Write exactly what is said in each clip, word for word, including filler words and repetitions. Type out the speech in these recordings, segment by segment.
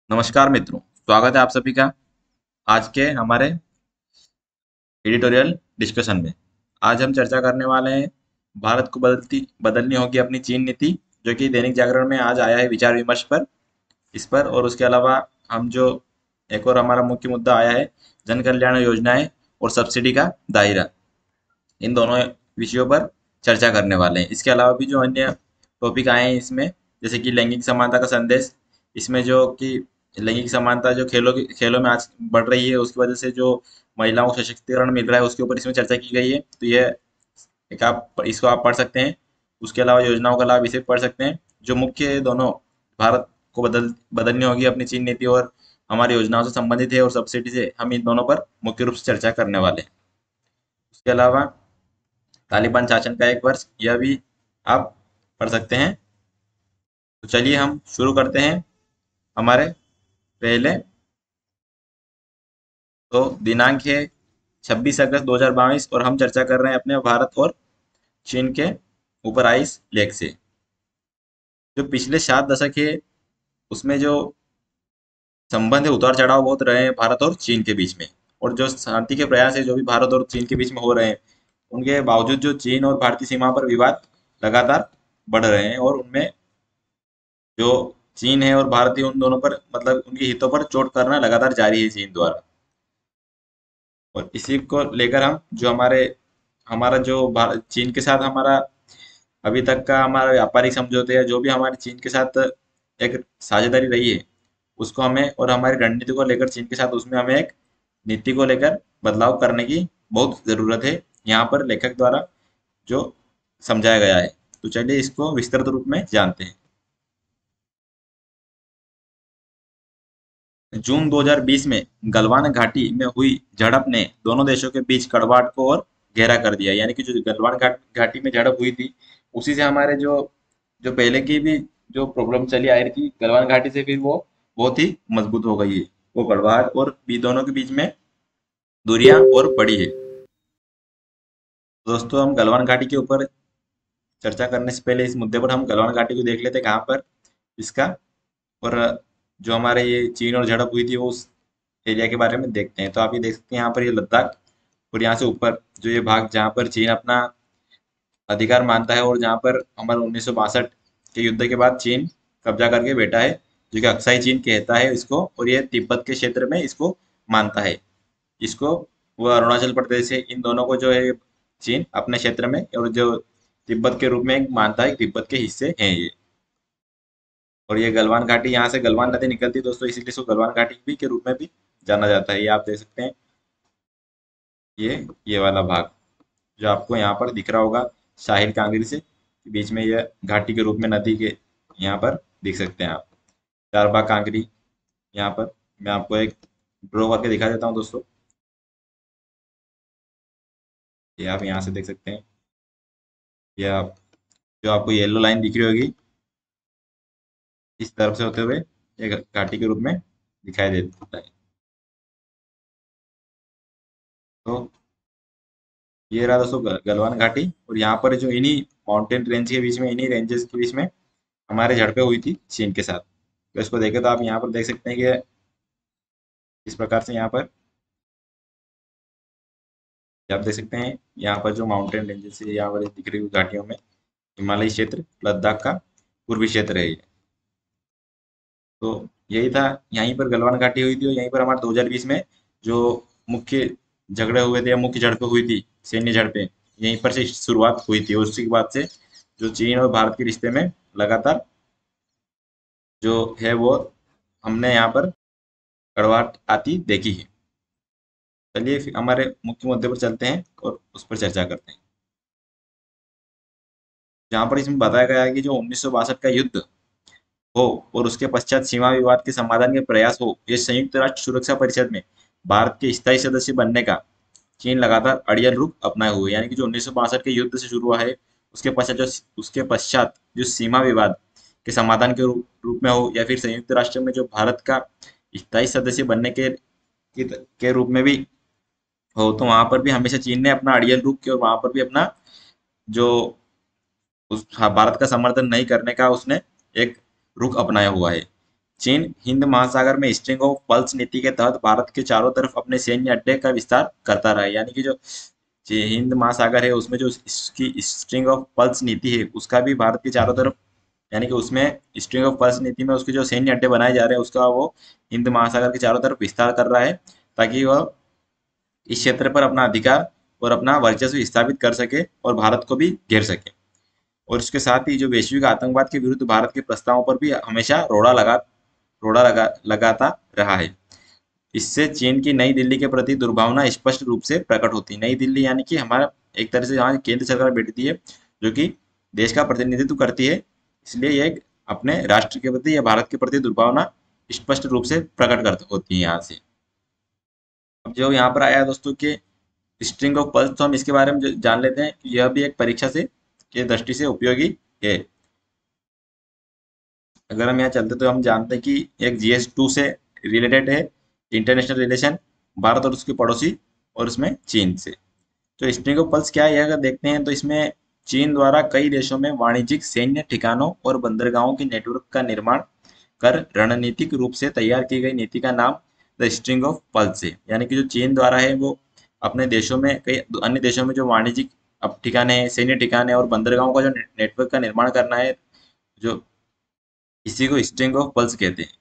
नमस्कार मित्रों, स्वागत है आप सभी का आज के हमारे एडिटोरियल डिस्कशन में। आज हम चर्चा करने वाले हैं भारत को बदलती बदलनी होगी अपनी चीन नीति, जो कि दैनिक जागरण में आज आया है विचार विमर्श पर इस पर। और उसके अलावा हम जो एक और हमारा मुख्य मुद्दा आया है जन कल्याण योजनाएं और सब्सिडी का दायरा, इन दोनों विषयों पर चर्चा करने वाले हैं। इसके अलावा भी जो अन्य टॉपिक आए हैं इसमें, जैसे कि लैंगिक समानता का संदेश, इसमें जो कि लैंगिक समानता जो खेलों की खेलों में आज बढ़ रही है उसकी वजह से जो महिलाओं को सशक्तिकरण मिल रहा है उसके ऊपर इसमें चर्चा की गई है। तो ये एक आप इसको आप पढ़ सकते हैं। उसके अलावा योजनाओं का लाभ इसे पढ़ सकते हैं। जो मुख्य दोनों भारत को बदल बदलनी होगी अपनी चीन नीति और हमारी योजनाओं से संबंधित है और सब्सिडी से, हम इन दोनों पर मुख्य रूप से चर्चा करने वाले हैं। उसके अलावा तालिबान शासन का एक वर्ष, यह भी आप पढ़ सकते हैं। तो चलिए हम शुरू करते हैं हमारे पहले। तो दिनांक है छब्बीस अगस्त दो हज़ार बाईस और हम चर्चा कर रहे हैं अपने भारत और चीन के ऊपर आइस लेक से। जो पिछले सात दशक है उसमें जो संबंध है, उतार चढ़ाव बहुत रहे हैं भारत और चीन के बीच में। और जो शांति के प्रयास है जो भी भारत और चीन के बीच में हो रहे हैं, उनके बावजूद जो चीन और भारतीय सीमा पर विवाद लगातार बढ़ रहे हैं और उनमें जो चीन है और भारतीय उन दोनों पर मतलब उनके हितों पर चोट करना लगातार जारी है चीन द्वारा। और इसी को लेकर हम जो हमारे हमारा जो भारत चीन के साथ हमारा अभी तक का हमारा व्यापारिक समझौते या जो भी हमारी चीन के साथ एक साझेदारी रही है उसको हमें, और हमारी रणनीति को लेकर चीन के साथ उसमें हमें एक नीति को लेकर बदलाव करने की बहुत ज़रूरत है, यहाँ पर लेखक द्वारा जो समझाया गया है। तो चलिए इसको विस्तृत रूप में जानते हैं। जून दो हज़ार बीस में गलवान घाटी में हुई झड़प ने दोनों देशों के बीच कड़वाहट को और गहरा कर दिया। यानी कि जो गलवान घाट घाटी में झड़प हुई थी उसी से हमारे जो जो पहले की भी जो प्रॉब्लम चली आ रही थी गलवान घाटी से, फिर वो बहुत ही मजबूत हो गई है। वो कड़वाहट और भी दोनों के बीच में दूरियां और बढ़ी है। दोस्तों, हम गलवान घाटी के ऊपर चर्चा करने से पहले इस मुद्दे पर हम गलवान घाटी को देख लेते हैं कहाँ पर इसका, और जो हमारे ये चीन और झड़प हुई थी वो उस एरिया के बारे में देखते हैं। तो आप ये देख सकते हैं यहाँ पर ये लद्दाख, और यहाँ से ऊपर जो ये भाग जहाँ पर चीन अपना अधिकार मानता है और जहाँ पर हमारे उन्नीस सौ बासठ के युद्ध के बाद चीन कब्जा करके बैठा है, जो कि अक्साई चीन कहता है इसको, और ये तिब्बत के क्षेत्र में इसको मानता है। इसको वो अरुणाचल प्रदेश से, इन दोनों को जो है चीन अपने क्षेत्र में और जो तिब्बत के रूप में मानता है, तिब्बत के हिस्से हैं ये। और ये गलवान घाटी, यहाँ से गलवान नदी निकलती है दोस्तों, इसीलिए इसको गलवान घाटी भी के रूप में भी जाना जाता है। ये आप देख सकते हैं, ये ये वाला भाग जो आपको यहाँ पर दिख रहा होगा साहिल कांगरी से बीच में, ये घाटी के रूप में नदी के यहाँ पर दिख सकते हैं आप। चारबाग कांगरी, यहाँ पर मैं आपको एक ड्रॉ करके दिखा देता हूँ दोस्तों। ये आप यहाँ से देख सकते हैं, ये आप जो आपको येलो लाइन दिख रही होगी इस तरफ से होते हुए एक घाटी के रूप में दिखाई देता है। तो ये रहा दोस्तों ग- गलवान घाटी, और यहाँ पर जो इन्हीं माउंटेन रेंज के बीच में, इन्हीं रेंजेस के बीच में हमारे झड़पें हुई थी चीन के साथ। तो इसको देखें तो आप यहाँ पर देख सकते हैं कि इस प्रकार से यहाँ पर आप देख सकते हैं, यहाँ पर जो माउंटेन रेंजेस है यहाँ पर दिख रही हुई घाटियों में हिमालयी क्षेत्र लद्दाख का पूर्वी क्षेत्र है ये। तो यही था, यहीं पर गलवान घाटी हुई थी और यहीं पर हमारे दो हज़ार बीस में जो मुख्य झगड़े हुए थे या मुख्य झड़पें हुई थी, सैन्य झड़पें, यहीं पर से शुरुआत हुई थी। और उसके बाद से जो चीन और भारत के रिश्ते में लगातार जो है वो हमने यहाँ पर कड़वाहट आती देखी है। चलिए फिर हमारे मुख्य मुद्दे पर चलते हैं और उस पर चर्चा करते हैं। जहाँ पर इसमें बताया गया है कि जो उन्नीस सौ बासठ का युद्ध हो और उसके पश्चात सीमा विवाद के समाधान के प्रयास हो, ये संयुक्त राष्ट्र सुरक्षा परिषद में भारत के स्थायी सदस्य बनने का चीन लगातार अड़ियल रूप अपनाए हुए। यानी कि जो उन्नीस सौ बासठ के युद्ध से शुरू हुआ है उसके पश्चात जो उसके पश्चात जो सीमा विवाद के समाधान के रूप रूप में हो या फिर संयुक्त राष्ट्र में जो भारत का स्थायी सदस्य बनने के के, के रूप में भी हो, तो वहां पर भी हमेशा चीन ने अपना अड़ियल रूप किया और वहां पर भी अपना जो उस हाँ, भारत का समर्थन नहीं करने का उसने एक रुख अपनाया हुआ है। चीन हिंद महासागर में स्ट्रिंग ऑफ पल्स नीति के तहत भारत के चारों तरफ अपने सैन्य अड्डे का विस्तार करता रहा है। यानी कि जो जे हिंद महासागर है उसमें जो इसकी स्ट्रिंग ऑफ पल्स नीति है उसका भी भारत के चारों तरफ, यानी कि उसमें स्ट्रिंग ऑफ पल्स नीति में उसके जो सैन्य अड्डे बनाए जा रहे हैं उसका वो हिंद महासागर के चारों तरफ विस्तार कर रहा है, ताकि वह इस क्षेत्र पर अपना अधिकार और अपना वर्चस्व स्थापित कर सके और भारत को भी घेर सके। और इसके साथ ही जो वैश्विक आतंकवाद के विरुद्ध भारत के प्रस्तावों पर भी हमेशा रोड़ा लगा रोड़ा लगा लगाता रहा है। इससे चीन की नई दिल्ली के प्रति दुर्भावना स्पष्ट रूप से प्रकट होती है। नई दिल्ली यानी कि हमारा एक तरह से यहाँ केंद्र सरकार बैठती है जो कि देश का प्रतिनिधित्व करती है, इसलिए ये एक अपने राष्ट्र के प्रति या भारत के प्रति दुर्भावना स्पष्ट रूप से प्रकट कर होती है यहाँ से। अब जो यहाँ पर आया है दोस्तों के स्ट्रिंग ऑफ पल्स, तो हम इसके बारे में जो- जान लेते हैं कि यह भी एक परीक्षा से के दृष्टि से उपयोगी है। अगर हम यहाँ चलते तो हम जानते हैं कि एक जी एस टू से रिलेटेड है, इंटरनेशनल रिलेशन भारत और उसके पड़ोसी और उसमें चीन से। तो स्ट्रिंग ऑफ पल्स क्या है अगर देखते हैं तो इसमें चीन द्वारा कई देशों में वाणिज्यिक सैन्य ठिकानों और बंदरगाहों के नेटवर्क का निर्माण कर रणनीतिक रूप से तैयार की गई नीति का नाम द स्ट्रिंग ऑफ पल्स है। यानी कि जो चीन द्वारा है वो अपने देशों में कई अन्य देशों में जो वाणिज्यिक अब ठिकाने हैं, सैन्य ठिकाने और बंदरगाहों का जो ने- नेटवर्क का निर्माण करना है, जो इसी को स्ट्रिंग ऑफ पल्स कहते हैं।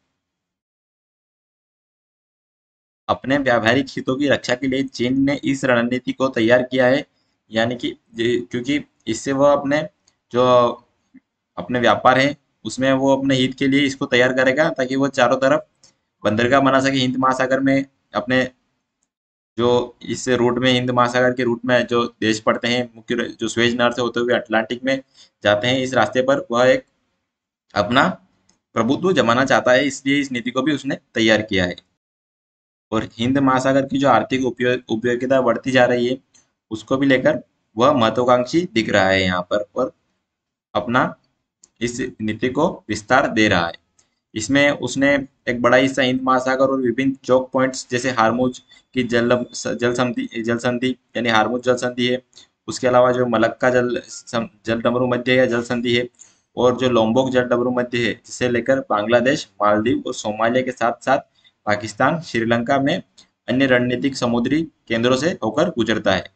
अपने व्यावहारिक हितों की रक्षा के लिए चीन ने इस रणनीति को तैयार किया है। यानी कि जे- क्योंकि इससे वह अपने जो अपने व्यापार है उसमें वो अपने हित के लिए इसको तैयार करेगा, ताकि वो चारों तरफ बंदरगाह बना सके हिंद महासागर में। अपने जो इस रूट में हिंद महासागर के रूट में जो देश पड़ते हैं मुख्य, जो स्वेज नहर से होते हुए अटलांटिक में जाते हैं, इस रास्ते पर वह एक अपना प्रभुत्व जमाना चाहता है, इसलिए इस नीति को भी उसने तैयार किया है। और हिंद महासागर की जो आर्थिक उपयोग उपयोगिता बढ़ती जा रही है उसको भी लेकर वह महत्वाकांक्षी दिख रहा है यहाँ पर, और अपना इस नीति को विस्तार दे रहा है। इसमें उसने एक बड़ा हिस्सा हिंद महासागर और विभिन्न चौक पॉइंट्स जैसे हारमुज की जल जल संधि जल संधि यानी हारमुज जल संधि है, उसके अलावा जो मलक्का जल सम- जल डमरू मध्य या जल संधि है, और जो लोम्बोक जल डमरू मध्य है जिसे लेकर बांग्लादेश, मालदीव और सोमालिया के साथ साथ पाकिस्तान, श्रीलंका में अन्य रणनीतिक समुद्री केंद्रों से होकर गुजरता है।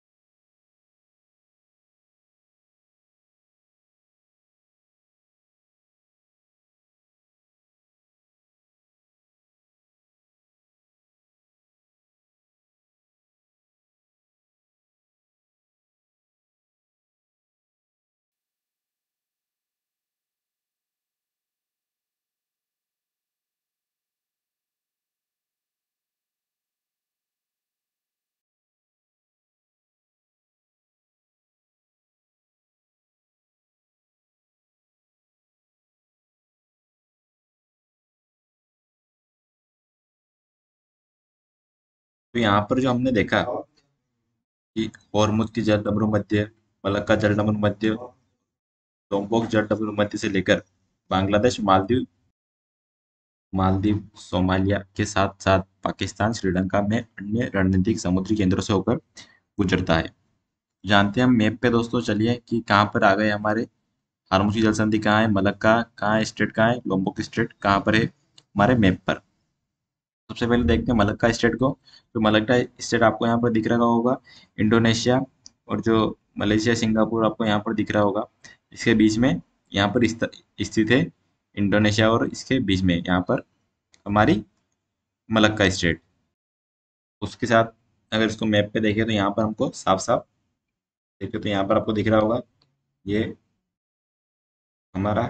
तो यहाँ पर जो हमने देखा कि हॉर्मुज की जल डमरू मध्य, मलक्का जल डमरू मध्य, लोम्बोक जल डमरू मध्य से लेकर बांग्लादेश, मालदीव मालदीव सोमालिया के साथ साथ पाकिस्तान, श्रीलंका में अन्य रणनीतिक समुद्री केंद्रों से होकर गुजरता है। जानते हैं हम मैप पे दोस्तों, चलिए कि कहाँ पर आ गए हमारे हारमुज की जल संधि, कहाँ है मलक्का, कहाँ है स्टेट, कहाँ है लोम्बोक स्टेट, कहाँ पर है हमारे मैप पर। सबसे पहले देखते हैं मलक्का स्टेट को। तो मलक्का स्टेट आपको यहाँ पर दिख रहा होगा, इंडोनेशिया और जो मलेशिया, सिंगापुर आपको यहाँ पर दिख रहा होगा। इसके बीच में यहाँ पर स्थ- स्थित है इंडोनेशिया, और इसके बीच में यहाँ पर हमारी मलक्का स्टेट। उसके साथ अगर इसको मैप पे देखें तो यहाँ पर हमको साफ साफ देखें तो यहाँ पर आपको दिख रहा होगा ये हमारा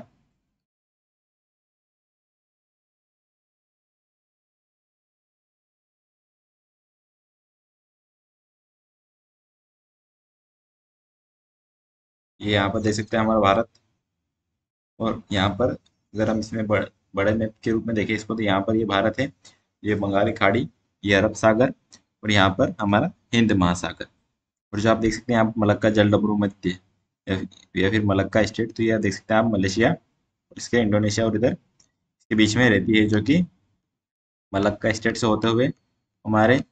ये यहाँ पर देख सकते हैं हमारा भारत। और यहाँ पर अगर हम इसमें बड़, बड़े मैप के रूप में देखें इसको तो यहाँ पर ये भारत है, ये बंगाली खाड़ी, ये अरब सागर, और यहाँ पर हमारा हिंद महासागर। और जो आप देख सकते हैं यहाँ पर मलक्का जल डमरू मध्य या या फिर मलक्का स्टेट, तो ये आप देख सकते हैं आप मलेशिया और इसके इंडोनेशिया और इधर इसके बीच में रहती है, जो कि मलक्का स्टेट से होते हुए हमारे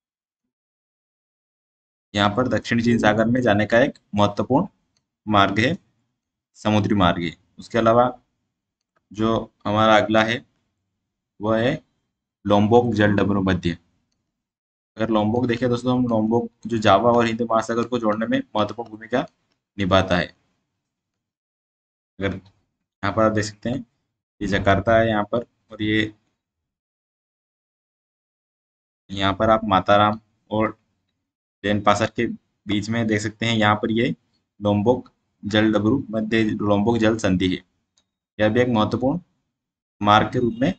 यहाँ पर दक्षिण चीन सागर में जाने का एक महत्वपूर्ण मार्ग है, समुद्री मार्ग है। उसके अलावा जो हमारा अगला है वह है लोम्बोक जलडमरू मध्य। अगर लोम्बोक देखें दोस्तों, हम लोम्बोक जो जावा और हिंद महासागर को जोड़ने में महत्वपूर्ण भूमिका निभाता है। अगर यहाँ पर आप देख सकते हैं, ये जकार्ता है यहाँ पर, और ये यहाँ पर आप माताराम और डेनपासर के बीच में देख सकते हैं, यहाँ पर ये लोम्बोक जलडमरू मध्य लोम्बोक जल संधि है। यह भी एक महत्वपूर्ण मार्ग के रूप में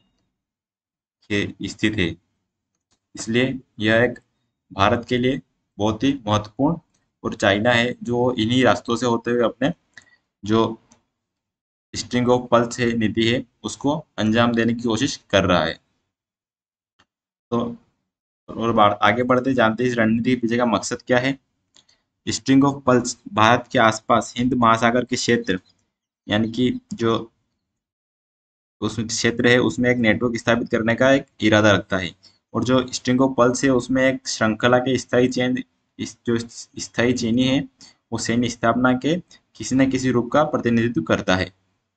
खे- स्थित है। इसलिए यह एक भारत के लिए बहुत ही महत्वपूर्ण, और चाइना है जो इन्हीं रास्तों से होते हुए अपने जो स्ट्रिंग ऑफ पल्स है नीति है उसको अंजाम देने की कोशिश कर रहा है। तो और बार- आगे बढ़ते जानते हैं इस रणनीति के पीछे का मकसद क्या है। स्ट्रिंग ऑफ पल्स भारत के आसपास हिंद महासागर के क्षेत्र, यानी कि जो उस क्षेत्र है उसमें एक नेटवर्क स्थापित करने का एक इरादा रखता है। और जो स्ट्रिंग ऑफ पल्स है उसमें एक श्रृंखला के स्थायी चेन, इस जो स्थायी चेनी है वो सैन्य स्थापना के किसी न किसी रूप का प्रतिनिधित्व करता है।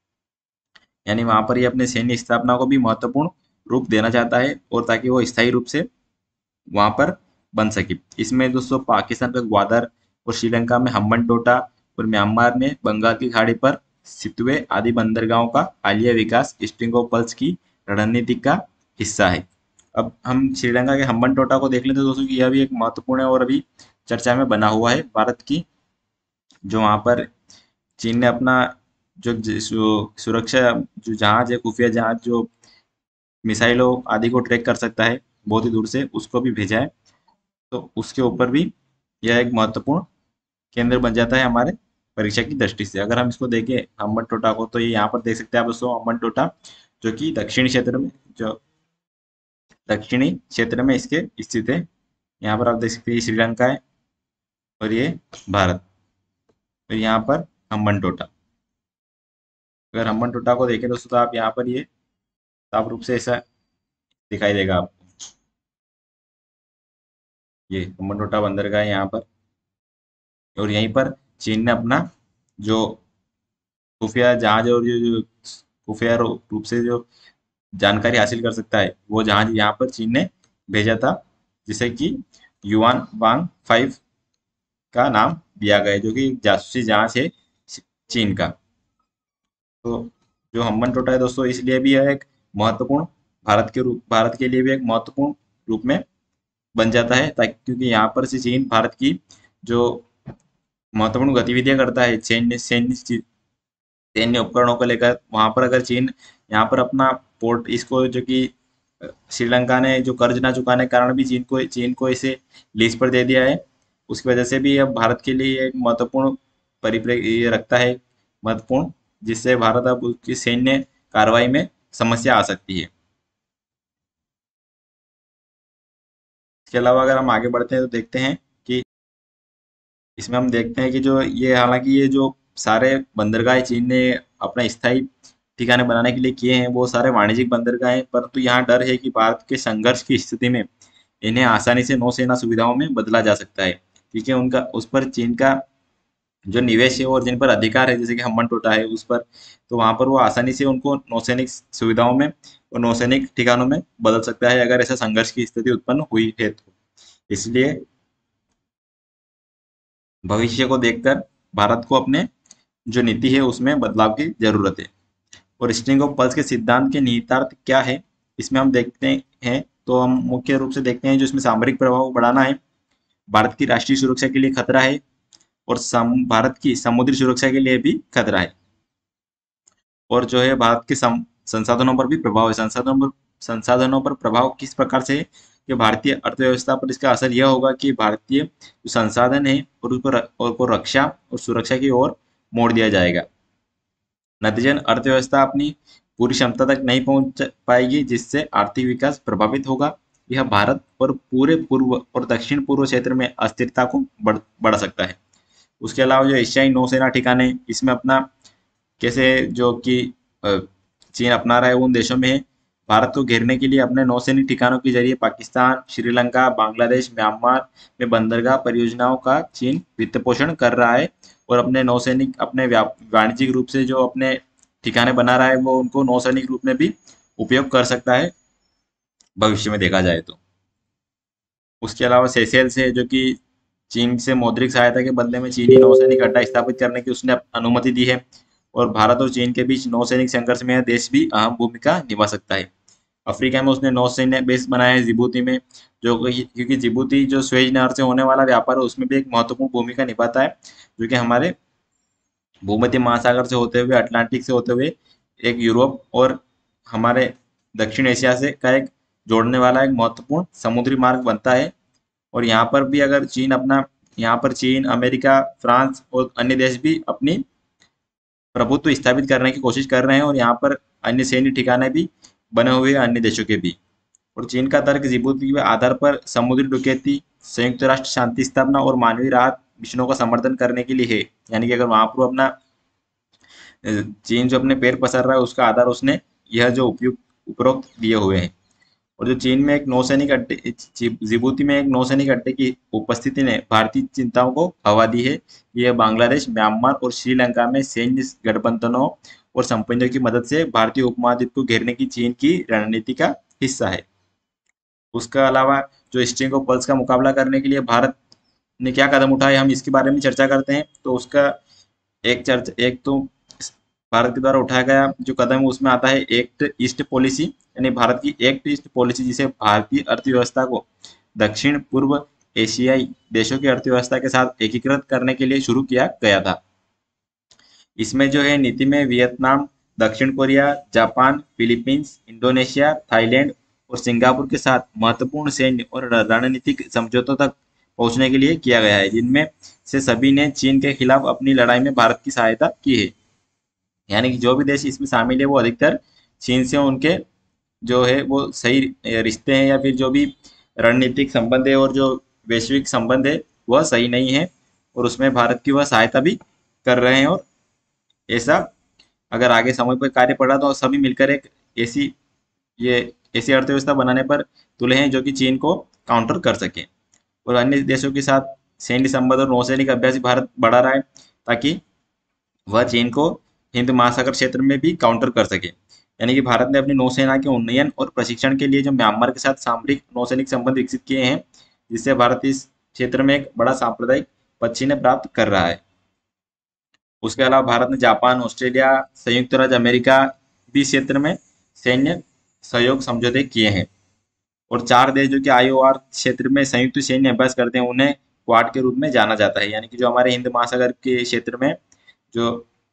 यानी वहां पर ये अपने सैन्य स्थापना को भी महत्वपूर्ण रूप देना चाहता है, और ताकि वो स्थायी रूप से वहां पर बन सके। इसमें दोस्तों पाकिस्तान का ग्वादर, और श्रीलंका में हम्बनटोटा, और म्यांमार में बंगाल की खाड़ी पर सितवे आदि बंदरगाहों का हालिया विकास स्ट्रिंग ऑफ पल्स की रणनीति का हिस्सा है। अब हम श्रीलंका के हम्बनटोटा को देख लेते हैं दोस्तों कि यह भी एक महत्वपूर्ण है और अभी चर्चा में बना हुआ है भारत की। जो वहां पर चीन ने अपना जो ज- सु- सुरक्षा जो जहाज है, खुफिया जहाज जो मिसाइलों आदि को ट्रैक कर सकता है बहुत ही दूर से, उसको भी भेजा है। तो उसके ऊपर भी यह एक महत्वपूर्ण केंद्र बन जाता है हमारे परीक्षा की दृष्टि से। अगर हम इसको देखें अम्बन टोटा को, तो ये यहाँ पर देख सकते हैं आप दोस्तों, अम्बन टोटा जो कि दक्षिणी क्षेत्र में जो दक्षिणी क्षेत्र में इसके स्थित है। यहाँ पर आप देख सकते हैं ये श्रीलंका है और ये भारत, और यहाँ पर हम्बन टोटा। अगर हम्बन टोटा को देखें दोस्तों, तो आप यहाँ पर ये साफ रूप से ऐसा दिखाई देगा आपको। ये हम्बन टोटा बंदरगाह है यहाँ पर, और यहीं पर चीन ने अपना जो खुफिया जहाज और जो जो खुफिया रू- रूप से जो जानकारी हासिल कर सकता है वो जहाज यहाँ पर चीन ने भेजा था, जिसे कि युआन वांग फाइव का नाम दिया गया है, जो कि एक जासूसी जहाज है चीन का। तो जो हम्बन टोटा है दोस्तों, इसलिए भी यह एक महत्वपूर्ण भारत के रूप भारत के लिए भी एक महत्वपूर्ण रूप में बन जाता है, ताकि क्योंकि यहाँ पर से चीन भारत की जो महत्वपूर्ण गतिविधियां करता है सैन्य सैन्य सैन्य उपकरणों को लेकर, वहां पर अगर चीन यहाँ पर अपना पोर्ट इसको जो कि अ, श्रीलंका ने जो कर्ज ना चुकाने के कारण भी चीन को चीन को इसे लीज पर दे दिया है, उसकी वजह से भी अब भारत के लिए एक महत्वपूर्ण परिप्रेक्ष्य ये रखता है, महत्वपूर्ण, जिससे भारत अब उसकी सैन्य कार्रवाई में समस्या आ सकती है। इसके अलावा अगर हम आगे बढ़ते हैं तो देखते हैं कि इसमें हम देखते हैं कि जो ये हालांकि ये जो सारे बंदरगाह चीन ने अपना स्थायी ठिकाने बनाने के लिए किए हैं वो सारे वाणिज्यिक बंदरगाह हैं, परंतु यहाँ डर है कि भारत के संघर्ष की स्थिति में इन्हें आसानी से नौसेना सुविधाओं में बदला जा सकता है, क्योंकि उनका उस पर चीन का जो निवेश है और जिन पर अधिकार है, जैसे कि हम्बन टोटा है उस पर, तो वहां पर वो आसानी से उनको नौसैनिक सुविधाओं में और नौसैनिक ठिकानों में बदल सकता है अगर ऐसा संघर्ष की स्थिति उत्पन्न हुई है तो। इसलिए भविष्य को देखकर भारत को अपने जो नीति है उसमें बदलाव की जरूरत है। और स्ट्रिंग ऑफ पल्स के सिद्धांत के निहितार्थ क्या है, इसमें हम देखते हैं, तो हम मुख्य रूप से देखते हैं जो इसमें सामरिक प्रभाव को बढ़ाना है, भारत की राष्ट्रीय सुरक्षा के लिए खतरा है, और सम, भारत की समुद्री सुरक्षा के लिए भी खतरा है, और जो है भारत के सम, संसाधनों पर भी प्रभाव है। संसाधनों पर संसाधनों पर प्रभाव किस प्रकार से है कि भारतीय अर्थव्यवस्था पर इसका असर यह होगा कि भारतीय जो संसाधन है और उसको र- और को रक्षा और सुरक्षा की ओर मोड़ दिया जाएगा। नतीजन अर्थव्यवस्था अपनी पूरी क्षमता तक नहीं पहुंच पाएगी, जिससे आर्थिक विकास प्रभावित होगा। यह भारत और पूरे पूर्व और दक्षिण पूर्व क्षेत्र में अस्थिरता को बढ़ बढ़ा सकता है। उसके अलावा जो एशियाई नौसेना ठिकाने इसमें अपना कैसे जो कि अ, चीन अपना रहा है उन देशों में है। भारत को घेरने के लिए अपने नौसैनिक ठिकानों के जरिए पाकिस्तान, श्रीलंका, बांग्लादेश, म्यांमार में बंदरगाह परियोजनाओं का चीन वित्त पोषण कर रहा है, और अपने नौसैनिक अपने व्याप- वाणिज्यिक रूप से जो अपने ठिकाने बना रहा है वो उनको नौसैनिक रूप में भी उपयोग कर सकता है। भविष्य में देखा जाए तो। उसके अलावा सेशेल्स है जो कि चीन से मौद्रिक सहायता के बदले में चीनी नौसैनिक अड्डा स्थापित करने की उसने अनुमति दी है। और भारत और चीन के बीच नौसैनिक संघर्ष में यह देश भी अहम भूमिका निभा सकता है। अफ्रीका में उसने नौसैन्य बेस बनाया है जिबूती में, जो कि- क्योंकि जिबूती जो स्वेज नहर से होने वाला व्यापार है उसमें भी एक महत्वपूर्ण भूमिका निभाता है, जो कि हमारे भूमध्य महासागर से होते हुए, अटलांटिक से होते हुए एक यूरोप और हमारे दक्षिण एशिया से का एक जोड़ने वाला एक महत्वपूर्ण समुद्री मार्ग बनता है। और यहाँ पर भी अगर चीन अपना यहाँ पर चीन, अमेरिका, फ्रांस और अन्य देश भी अपनी प्रभुत्व स्थापित करने की कोशिश कर रहे हैं, और यहाँ पर अन्य सैन्य ठिकाने भी बने हुए हैं अन्य देशों के भी। और चीन का तर्क जिबूती के आधार पर समुद्री डकैती, संयुक्त राष्ट्र शांति स्थापना और मानवीय राहत मिशनों का समर्थन करने के लिए है। यानी कि अगर वहां पर अपना चीन जो अपने पैर पसार रहा है उसका आधार उसने यह जो उपयुक्त उपरोक्त दिए हुए हैं। और जो चीन में एक नौसैनिक अड्डे जि- जिबूती में एक नौसैनिक अड्डे की उपस्थिति ने भारतीय चिंताओं को हवा दी है। यह बांग्लादेश, म्यांमार और श्रीलंका में सैन्य गठबंधनों और संबंधों की मदद से भारतीय उपमहाद्वीप को घेरने की चीन की रणनीति का हिस्सा है। उसका अलावा जो स्ट्रिंग ऑफ पल्स का मुकाबला करने के लिए भारत ने क्या कदम उठाए, हम इसके बारे में चर्चा करते हैं। तो उसका एक चर्च एक तो भारत के द्वारा उठाया गया जो कदम है उसमें आता है एक्ट ईस्ट पॉलिसी, यानी भारत की एक्ट ईस्ट पॉलिसी, जिसे भारतीय अर्थव्यवस्था को दक्षिण पूर्व एशियाई देशों की अर्थव्यवस्था के साथ एकीकृत करने के लिए शुरू किया गया था। इसमें जो है नीति में वियतनाम, दक्षिण Korea, Japan, Philippines, Indonesia, Thailand और सिंगापुर के साथ महत्वपूर्ण सैन्य और रणनीतिक समझौतों तक पहुंचने के लिए किया गया है, जिनमें से सभी ने चीन के खिलाफ अपनी लड़ाई में भारत की सहायता की है। यानी कि जो भी देश इसमें शामिल है वो अधिकतर चीन से उनके जो है वो सही रिश्ते हैं, या फिर जो भी रणनीतिक संबंध है और जो वैश्विक संबंध है वह सही नहीं है, और उसमें भारत की वह सहायता भी कर रहे हैं। और ऐसा अगर आगे समय पर कार्य पड़ा तो सभी मिलकर एक ऐसी ये ऐसी अर्थव्यवस्था बनाने पर तुले हैं जो कि चीन को काउंटर कर सके। और अन्य देशों के साथ सैन्य संबंध और नौसैनिक अभ्यास भी भारत बढ़ा रहा है, ताकि वह चीन को हिंद महासागर क्षेत्र में भी काउंटर कर सके। यानी कि भारत ने अपनी नौसेना के उन्नयन और प्रशिक्षण के लिए जो म्यांमार के साथ सामरिक नौसैनिक संबंध विकसित किए हैं, जिससे भारत इस क्षेत्र में एक बड़ा सांप्रदायिक पक्षी ने प्राप्त कर रहा है। उसके अलावा भारत ने जापान, ऑस्ट्रेलिया, संयुक्त राज्य अमेरिका भी क्षेत्र में सैन्य सहयोग समझौते किए हैं। और चार देश जो कि आईओआर क्षेत्र में संयुक्त सैन्य अभ्यास करते हैं उन्हें क्वाड के रूप में जाना जाता है। यानी कि जो हमारे हिंद महासागर के क्षेत्र में जो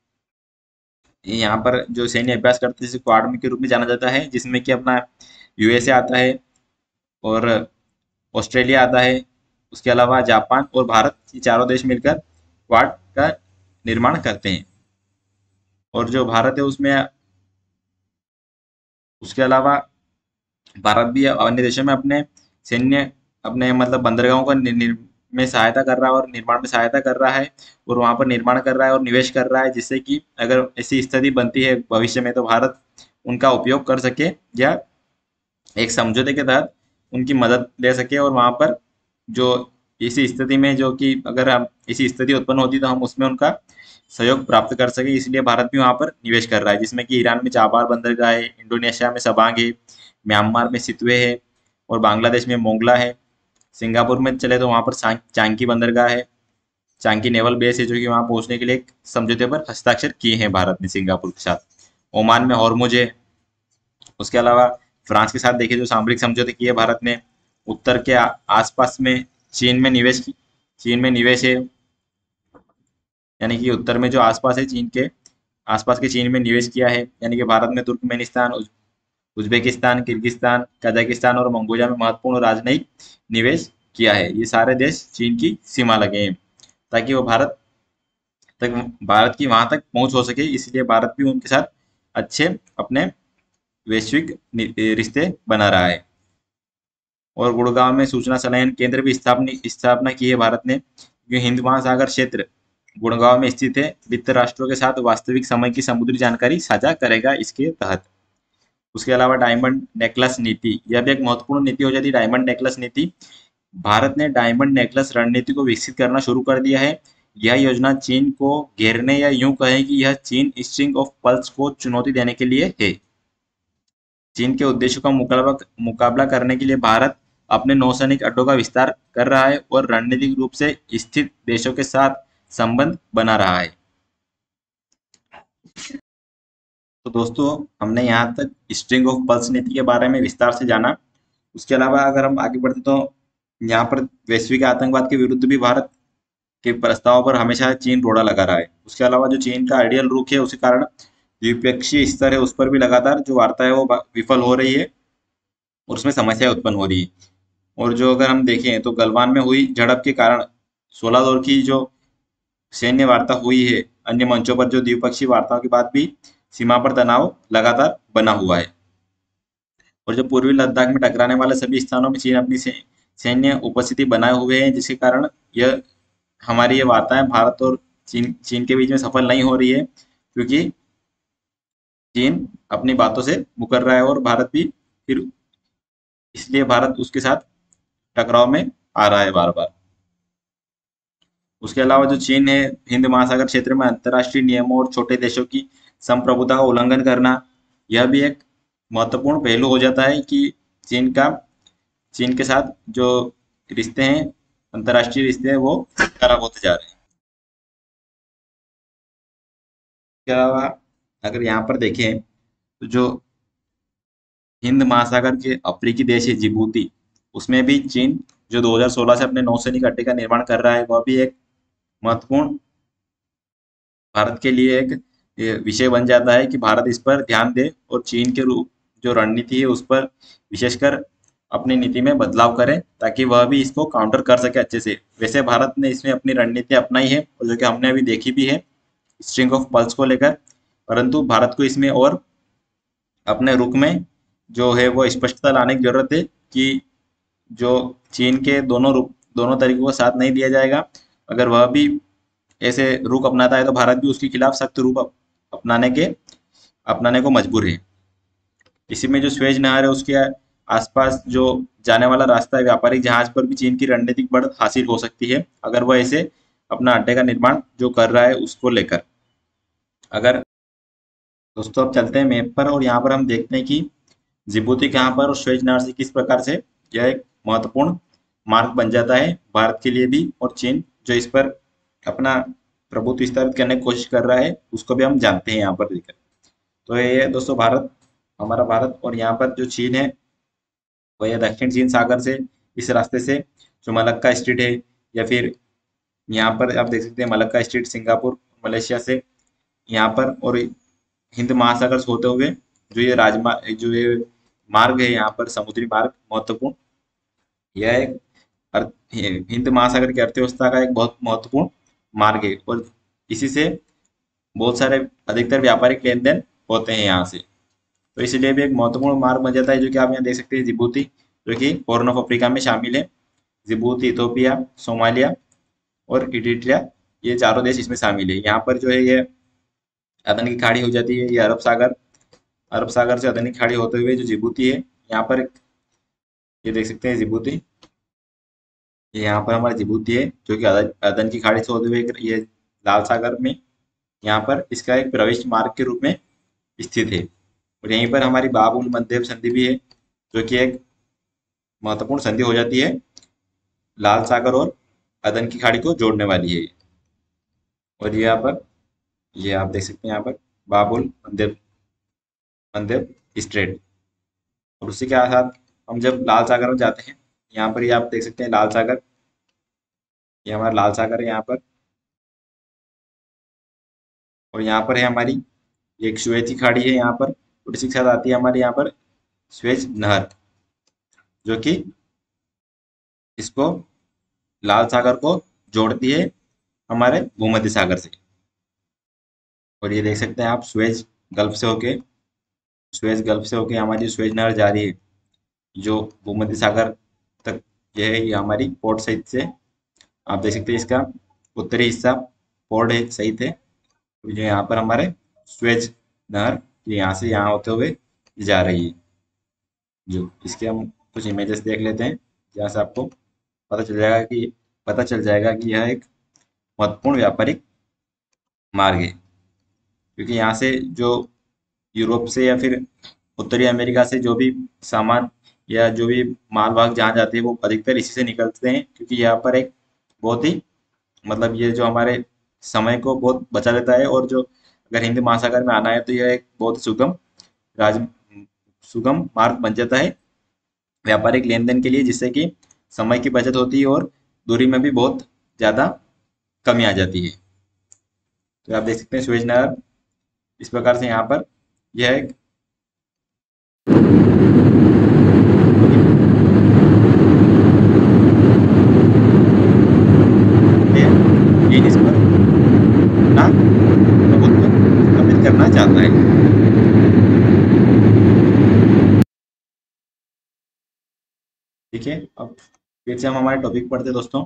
यहाँ पर जो सैन्य अभ्यास करते हैं जिसे क्वाड के रूप में जाना जाता है, जिसमें कि अपना यूएसए आता है और ऑस्ट्रेलिया आता है। उसके अलावा जापान और भारत, ये चारों देश मिलकर क्वाड का निर्माण करते हैं। और जो भारत है उसमें उसके अलावा भारत भी अन्य देशों में अपने सैन्य अपने मतलब बंदरगाहों का नि, नि, में सहायता कर रहा है और निर्माण में सहायता कर रहा है, और वहां पर निर्माण कर रहा है और निवेश कर रहा है, जिससे कि अगर ऐसी स्थिति बनती है भविष्य में तो भारत उनका उपयोग कर सके, या एक समझौते के तहत उनकी मदद ले सके। और वहां पर जो इसी स्थिति में जो कि अगर हम इसी स्थिति उत्पन्न होती तो हम उसमें उनका सहयोग प्राप्त कर सके, इसलिए भारत भी वहां पर निवेश कर रहा है, जिसमें कि ईरान में चाबार बंदरगाह है, इंडोनेशिया में सबांग है, म्यांमार में सितवे है, और बांग्लादेश में मोंगला है। सिंगापुर में चले तो वहां पर चां- चांकी बंदरगाह है, चांकी नेवल बेस है, जो कि वहां पहुंचने के लिए एक समझौते पर हस्ताक्षर किए हैं भारत ने सिंगापुर के साथ। ओमान में हॉर्मुज है। उसके अलावा फ्रांस के साथ देखिए जो सामरिक समझौते किए भारत ने। उत्तर के आ- आसपास में चीन में निवेश की चीन में निवेश है, यानी कि उत्तर में जो आसपास है चीन के आसपास के चीन में निवेश किया है। यानी कि भारत में Turkmenistan, Uz- Uzbekistan, Kyrgyzstan, Kazakhstan और मंगोलिया में महत्वपूर्ण राजनयिक निवेश किया है। ये सारे देश चीन की सीमा लगे हैं, ताकि वो भारत तक भारत की वहां तक पहुंच हो सके, इसलिए भारत भी उनके साथ अच्छे अपने वैश्विक नि- रिश्ते बना रहा है। और गुड़गांव में सूचना संलयन केंद्र भी स्थापना स्थापना की है भारत ने, क्योंकि हिंद महासागर क्षेत्र गुड़गांव में स्थित है। वित्त राष्ट्रों के साथ वास्तविक समय की समुद्री जानकारी साझा करेगा इसके तहत। उसके अलावा डायमंड नेकलेस नीति, यह भी एक महत्वपूर्ण नीति हो जाती है। डायमंड नेकलेस नीति, भारत ने डायमंड नेकलेस रणनीति को विकसित करना शुरू कर दिया है। यह योजना चीन को घेरने, या यूं कहें कि यह चीन स्ट्रिंग ऑफ पल्स को चुनौती देने के लिए है। चीन के उद्देश्यों का मुकाबला मुकाबला करने के लिए भारत अपने नौसैनिक अड्डों का विस्तार कर रहा है और रणनीतिक रूप से स्थित देशों के साथ संबंध बना रहा है। तो दोस्तों, हमने यहाँ तक स्ट्रिंग ऑफ पल्स नीति के बारे में विस्तार से जाना। उसके अलावा अगर हम आगे बढ़ते तो यहाँ पर वैश्विक आतंकवाद के विरुद्ध भी भारत के प्रस्ताव पर हमेशा चीन रोड़ा लगा रहा है। उसके अलावा जो चीन का आइडियल रुख है, उसी कारण द्विपक्षीय स्तर है उस पर भी लगातार जो वार्ता है वो विफल हो रही है और उसमें समस्या उत्पन्न हो रही है। और जो अगर हम देखें तो गलवान में हुई झड़प के कारण सोलह दौर की जो सैन्य वार्ता हुई है, अन्य मंचों पर जो द्विपक्षीय वार्ताओं के बाद भी सीमा पर तनाव लगातार बना हुआ है। और जो पूर्वी लद्दाख में टकराने वाले सभी स्थानों में चीन अपनी सैन्य उपस्थिति बनाए हुए हैं, जिसके कारण यह हमारी ये वार्ताएं भारत और चीन चीन के बीच में सफल नहीं हो रही है, क्योंकि चीन अपनी बातों से मुकर रहा है और भारत भी फिर इसलिए भारत उसके साथ टकराव में आ रहा है बार बार। उसके अलावा जो चीन है, हिंद महासागर क्षेत्र में अंतर्राष्ट्रीय नियमों और छोटे देशों की संप्रभुता का उल्लंघन करना, यह भी एक महत्वपूर्ण पहलू हो जाता है कि चीन का चीन के साथ जो रिश्ते हैं, अंतर्राष्ट्रीय रिश्ते हैं, वो खराब होते जा रहे हैं। इसके अलावा अगर यहाँ पर देखें तो जो हिंद महासागर के अफ्रीकी देश है जिबूती, उसमें भी चीन जो दो हज़ार सोलह से अपने नौसैनिक अड्डे का निर्माण कर रहा है, वह भी एक महत्वपूर्ण भारत के लिए एक ये विषय बन जाता है कि भारत इस पर ध्यान दे और चीन के रूप जो रणनीति है उस पर विशेषकर अपनी नीति में बदलाव करें, ताकि वह भी इसको काउंटर कर सके अच्छे से। वैसे भारत ने इसमें अपनी रणनीति अपनाई है और जो कि हमने अभी देखी भी है स्ट्रिंग ऑफ पल्स को लेकर, परंतु भारत को इसमें और अपने रुख में जो है वो स्पष्टता लाने की जरूरत है कि जो चीन के दोनों रुख दोनों तरीकों का साथ नहीं दिया जाएगा। अगर वह भी ऐसे रुख अपनाता है तो भारत भी उसके खिलाफ सख्त रुख अप- अपनाने के अपनाने को मजबूर है। इसी में जो स्वेज नहर है उसके आसपास जो जाने वाला रास्ता है, व्यापारिक जहाज पर भी चीन की रणनीतिक बढ़त हासिल हो सकती है, अगर वह ऐसे अपना अड्डे का निर्माण जो कर रहा है उसको लेकर। अगर दोस्तों अब चलते हैं मैप पर और यहाँ पर हम देखते हैं कि जिबूती कहाँ पर और स्वेज नहर से किस प्रकार से यह एक महत्वपूर्ण मार्ग बन जाता है भारत के लिए भी, और चीन जो इस पर अपना प्रभुत्व स्थापित करने की कोशिश कर रहा है उसको भी हम जानते हैं यहाँ पर देखकर। तो ये है दोस्तों भारत, हमारा भारत, और यहाँ पर जो चीन है वह यह दक्षिण चीन सागर से इस रास्ते से जो मलक्का स्ट्रीट है, या फिर यहाँ पर आप देख सकते हैं मलक्का स्ट्रीट सिंगापुर मलेशिया से यहाँ पर, और हिंद महासागर से होते हुए जो ये राजमार्ग जो ये मार्ग है यहाँ पर समुद्री मार्ग महत्वपूर्ण, यह एक अर्थ हिंद महासागर की अर्थव्यवस्था का एक बहुत महत्वपूर्ण मार्ग है और इसी से बहुत सारे अधिकतर व्यापारिक लेन देन होते हैं यहाँ से। तो इसलिए भी एक महत्वपूर्ण मार्ग बन जाता है, जो कि आप यहाँ देख सकते हैं जिबूती, जो कि हॉर्न ऑफ अफ्रीका में शामिल है। जिबूती, इथोपिया, सोमालिया और इरिट्रिया, ये चारों देश इसमें शामिल है। यहाँ पर जो है ये अदन की खाड़ी हो जाती है, ये अरब सागर अरब सागर से अदन की खाड़ी होते हुए जो जिबूती है यहाँ पर, ये देख सकते हैं जिबूती, ये यहाँ पर हमारा जिबूती है जो कि अदन अदन की खाड़ी से होते हुए ये लाल सागर में यहाँ पर इसका एक प्रवेश मार्ग के रूप में स्थित है। और यहीं पर हमारी बाब उल मंदेब संधि भी है, जो कि एक महत्वपूर्ण संधि हो जाती है, लाल सागर और अदन की खाड़ी को जोड़ने वाली है। और ये यहाँ पर ये आप देख सकते हैं यहाँ पर बाबुल मंदेब मंदेब स्ट्रेट। और उसी के साथ हम जब लाल सागर में जाते हैं, यहाँ पर ये आप देख सकते हैं लाल सागर, ये हमारा लाल सागर है यहाँ पर। और यहाँ पर है हमारी एक स्वेज की खाड़ी है यहाँ पर, और इसी के साथ आती है हमारे यहाँ पर स्वेज नहर, जो कि इसको लाल सागर को जोड़ती है हमारे भूमध्य सागर से। और ये देख सकते हैं आप स्वेज गल्फ से होके स्वेज गल्फ से होके हमारी स्वेज नहर जा रही है जो भूमध्य सागर तक। ये है ये हमारी पोर्ट सहित से आप देख सकते हैं, इसका उत्तरी हिस्सा पोर्ट है सहित है। तो जो यहाँ पर हमारे स्वेज नहर ये यहाँ से यहाँ होते हुए जा रही है। जो इसके हम कुछ इमेजेस देख लेते हैं, जहाँ से आपको पता चल जाएगा कि पता चल जाएगा कि यह एक महत्वपूर्ण व्यापारिक मार्ग है, क्योंकि यहाँ से जो यूरोप से या फिर उत्तरी अमेरिका से जो भी सामान या जो भी माल वाहक जहाँ जाते हैं वो अधिकतर इसी से निकलते हैं, क्योंकि यहाँ पर एक बहुत ही मतलब ये जो हमारे समय को बहुत बचा लेता है, और जो अगर हिंद महासागर में आना है तो यह एक बहुत ही सुगम राज सुगम मार्ग बन जाता है व्यापारिक लेन देन के लिए, जिससे कि समय की बचत होती है और दूरी में भी बहुत ज्यादा कमी आ जाती है। तो आप देख सकते हैं सुएज नहर इस प्रकार से यहाँ पर यह एक चीन इस पर अपना प्रभुत्व स्थापित करना चाहता है। ठीक है, अब फिर से हम हमारे टॉपिक पढ़ते हैं दोस्तों।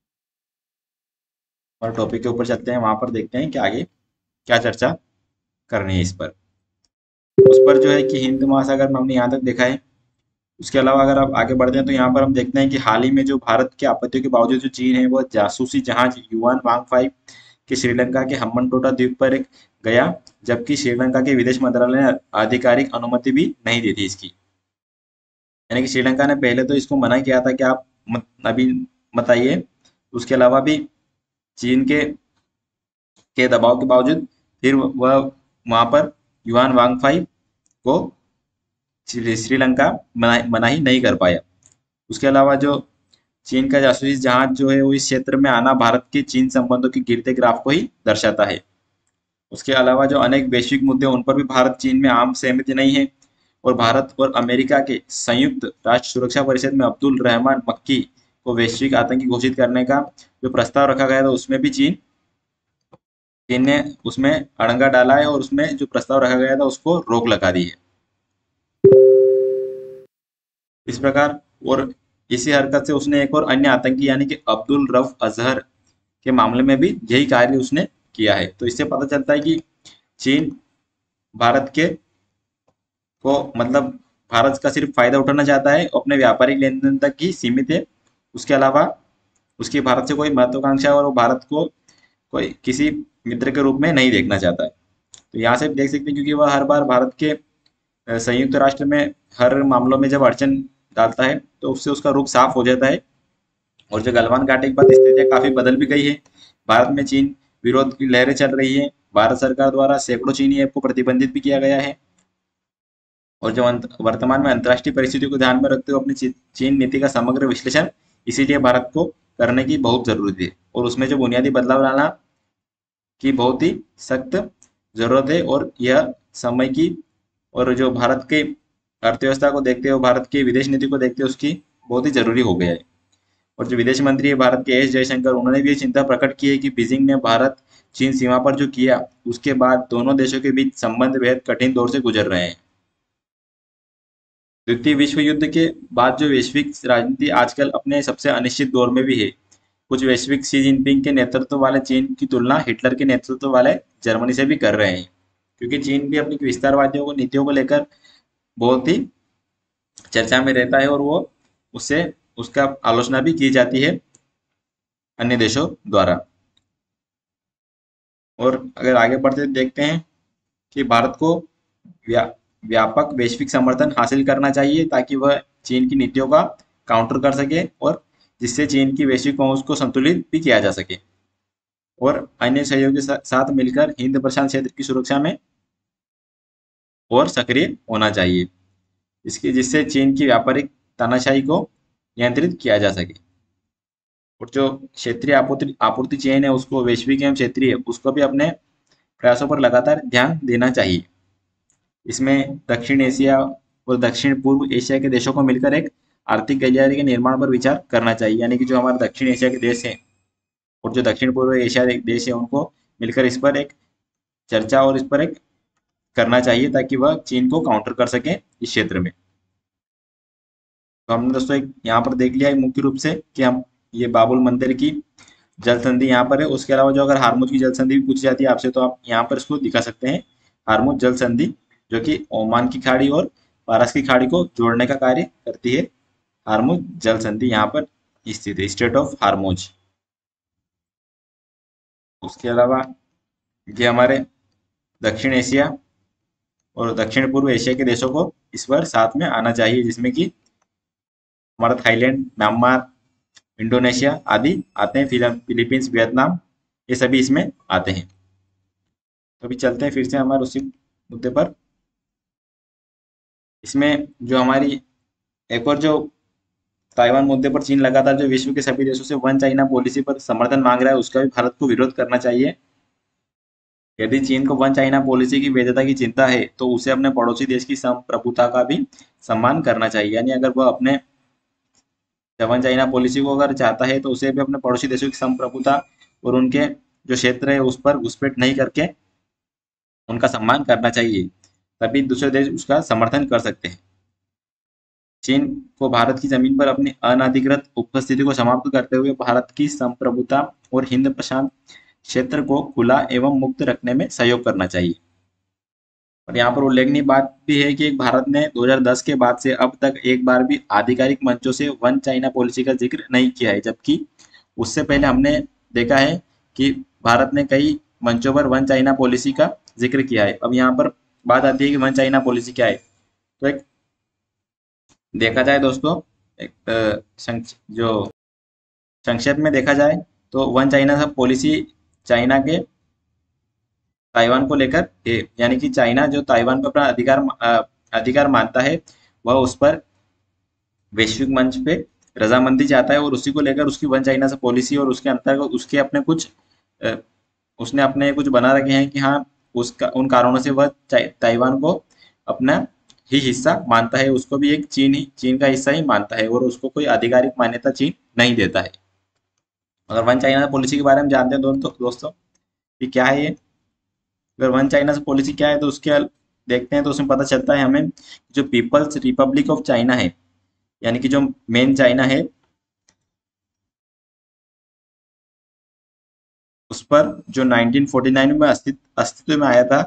और टॉपिक के ऊपर चलते हैं, वहां पर देखते हैं कि आगे क्या चर्चा करनी है इस पर। उस पर जो है कि हिंद महासागर में हमने यहाँ तक देखा है। उसके अलावा अगर आप आगे बढ़ते हैं तो यहाँ पर हम देखते हैं कि हाल ही में जो भारत के आपत्तियों के बावजूद जो चीन है वह जासूसी जहाज युआन वांग फाइव के श्रीलंका के हम्बनटोटा द्वीप पर एक गया, जबकि श्रीलंका के विदेश मंत्रालय ने आधिकारिक अनुमति भी नहीं दी थी इसकी। यानी कि श्रीलंका ने पहले तो इसको मना किया था कि आप मत, अभी मत आइए। उसके अलावा भी चीन के के दबाव के बावजूद फिर वह वहां पर युआन वांगफाई को श्री- श्रीलंका मना मना ही नहीं कर पाया। उसके अलावा जो चीन का जासूसी जहाज जो है वो इस क्षेत्र में आना भारत के चीन संबंधों के गिरते ग्राफ को ही दर्शाता है। उसके अलावा जो अनेक वैश्विक मुद्दे उन पर भी भारत चीन में आम सहमति नहीं है, और भारत और अमेरिका के संयुक्त राष्ट्र सुरक्षा परिषद में अब्दुल रहमान मक्की को वैश्विक आतंकी घोषित करने का जो प्रस्ताव रखा गया था उसमें भी चीन चीन ने उसमें अड़ंगा डाला है, और उसमें जो प्रस्ताव रखा गया था उसको रोक लगा दी है इस प्रकार। और इसी हरकत से उसने एक और अन्य आतंकी यानी कि अब्दुल रफ अजहर के मामले में भी यही कार्य उसने किया है। तो इससे पता चलता है कि चीन भारत के को मतलब भारत का सिर्फ फायदा उठाना चाहता है, अपने व्यापारिक लेन देन तक ही सीमित है। उसके अलावा उसकी भारत से कोई महत्वाकांक्षा और वो भारत को कोई किसी मित्र के रूप में नहीं देखना चाहता है। तो यहाँ से देख सकते हैं, क्योंकि वह हर बार भारत के अ, संयुक्त राष्ट्र में हर मामलों में जब अड़चन डालता है तो उससे उसका रुख साफ हो जाता है। और जो गलवान घाटी के बाद स्थितियां काफी बदल भी गई है। भारत में चीन विरोध की लहरें चल रही है। भारत सरकार द्वारा सैकड़ों चीनी ऐप को प्रतिबंधित भी किया गया है। और जो अंत, वर्तमान में अंतर्राष्ट्रीय परिस्थितियों को ध्यान में रखते हुए अपनी ची, चीन नीति का समग्र विश्लेषण इसीलिए भारत को करने की बहुत जरूरत है, और उसमें जो बुनियादी बदलाव लाना की बहुत ही सख्त जरूरत है। और यह समय की और जो भारत के अर्थव्यवस्था को देखते हुए भारत की विदेश नीति को देखते हुए उसकी बहुत ही जरूरी हो गया है। और जो विदेश मंत्री है भारत के एस जयशंकर, उन्होंने भी ये चिंता प्रकट की है कि बीजिंग ने भारत चीन सीमा पर जो किया उसके बाद दोनों देशों के बीच संबंध बेहद कठिन दौर से गुजर रहे हैं। द्वितीय विश्व युद्ध के बाद जो वैश्विक राजनीति आजकल अपने सबसे अनिश्चित दौर में भी है। कुछ वैश्विक शी जिनपिंग के नेतृत्व वाले चीन की तुलना हिटलर के नेतृत्व वाले जर्मनी से भी कर रहे हैं, क्योंकि चीन भी अपनी विस्तारवादियों को नीतियों को लेकर बहुत ही चर्चा में रहता है, और वो उससे उसका आलोचना भी की जाती है अन्य देशों द्वारा। और अगर आगे बढ़ते देखते हैं कि भारत को व्या, व्यापक वैश्विक समर्थन हासिल करना चाहिए ताकि वह चीन की नीतियों का काउंटर कर सके, और जिससे चीन की वैश्विक पहुंच को संतुलित भी किया जा सके, और अन्य सहयोगी के सा, साथ मिलकर हिंद प्रशांत क्षेत्र की सुरक्षा में और सक्रिय होना चाहिए, इसके जिससे चीन की व्यापारिक तानाशाही को नियंत्रित किया जा सके। और जो क्षेत्रीय आपूर्ति आपूर्ति चेन है उसको वैश्विक एवं क्षेत्रीय उसको भी अपने प्रयासों पर लगातार ध्यान देना चाहिए। इसमें दक्षिण एशिया और दक्षिण पूर्व एशिया के देशों को मिलकर एक आर्थिक गलियारे के निर्माण पर विचार करना चाहिए, यानी कि जो हमारे दक्षिण एशिया के देश हैं और जो दक्षिण पूर्व एशिया के देश है उनको मिलकर इस पर एक चर्चा और इस पर एक करना चाहिए ताकि वह चीन को काउंटर कर सके इस क्षेत्र में। तो हमने दोस्तों एक यहाँ पर देख लिया है मुख्य रूप से कि हम ये बाबुल मंदिर की जल संधि यहाँ पर है। उसके अलावा जो अगर हारमुज की जल संधि भी पूछी जाती है आपसे तो आप यहाँ पर इसको दिखा सकते हैं, हारमुज जल संधि, जो कि ओमान की खाड़ी और पारस की खाड़ी को जोड़ने का कार्य करती है। हारमुज जल संधि यहाँ पर स्थित है, स्टेट ऑफ हारमुज। उसके अलावा ये हमारे दक्षिण एशिया और दक्षिण पूर्व एशिया के देशों को इस पर साथ में आना चाहिए, जिसमें कि हमारा थाईलैंड, म्यांमार, इंडोनेशिया आदि आते हैं, फिर फिलीपींस, वियतनाम, ये सभी इसमें आते हैं। तो अभी चलते हैं फिर से हमारे उसी मुद्दे पर। इसमें जो हमारी एक और जो ताइवान मुद्दे पर चीन लगातार जो विश्व के सभी देशों से वन चाइना पॉलिसी पर समर्थन मांग रहा है, उसका भी भारत को विरोध करना चाहिए। यदि चीन को वन चाइना पॉलिसी की वैधता की चिंता है तो उसे अपने पड़ोसी देश की संप्रभुता का भी सम्मान करना चाहिए। यानी अगर वह अपने वन चाइना पॉलिसी को अगर चाहता है तो उसे भी अपने पड़ोसी देशों की संप्रभुता और उनके जो क्षेत्र है उस पर घुसपैठ नहीं करके उनका सम्मान करना चाहिए, तभी दूसरे देश उसका समर्थन कर सकते हैं। चीन को भारत की जमीन पर अपनी अनधिकृत उपस्थिति को समाप्त करते हुए भारत की संप्रभुता और हिंद प्रशांत क्षेत्र को खुला एवं मुक्त रखने में सहयोग करना चाहिए। और यहाँ पर उल्लेखनीय बात भी है कि भारत ने दो हज़ार दस के बाद से अब तक एक बार भी आधिकारिक मंचों से वन चाइना पॉलिसी का जिक्र नहीं किया है, जबकि उससे पहले हमने देखा है कि भारत ने कई मंचों पर वन चाइना पॉलिसी का जिक्र किया है। अब यहाँ पर बात आती है कि वन चाइना पॉलिसी क्या है। तो एक देखा जाए दोस्तों, एक अ, संक्ष- जो संक्षेप में देखा जाए तो वन चाइना पॉलिसी चाइना के ताइवान को लेकर है, यानी कि चाइना जो ताइवान को अपना अधिकार अ, अधिकार मानता है, वह उस पर वैश्विक मंच पे रजामंदी चाहता है और उसी को लेकर उसकी वन चाइना से पॉलिसी और उसके अंतर्गत उसके अपने कुछ अ, उसने अपने कुछ बना रखे हैं कि हाँ उसका उन कारणों से वह चाइ- ताइवान को अपना ही हिस्सा मानता है, उसको भी एक चीन ही चीन का हिस्सा ही मानता है और उसको कोई आधिकारिक मान्यता चीन नहीं देता है। अगर वन चाइना पॉलिसी के बारे में जानते हैं दोस्तों दोस्तों कि क्या है ये, अगर वन चाइना से पॉलिसी क्या है तो उसके देखते हैं तो उसमें पता चलता है हमें जो पीपल्स रिपब्लिक ऑफ चाइना है, यानी कि जो मेन चाइना है, उस पर जो नाइनटीन फोर्टी नाइन में अस्तित्व अस्तित्व में आया था,